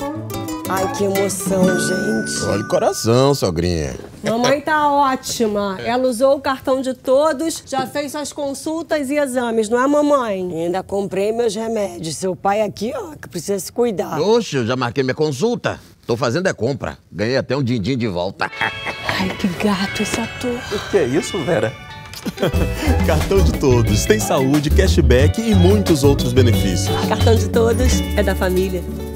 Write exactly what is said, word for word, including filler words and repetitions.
Ai, que emoção, gente. Olha o coração, sogrinha. Mamãe tá ótima. Ela usou o cartão de todos, já fez suas consultas e exames, não é, mamãe? Ainda comprei meus remédios. Seu pai aqui, ó, que precisa se cuidar. Oxe, eu já marquei minha consulta. Tô fazendo é compra. Ganhei até um din-din de volta. Ai, que gato esse ator. O que é isso, Vera? Cartão de Todos tem saúde, cashback e muitos outros benefícios. Cartão de todos é da família.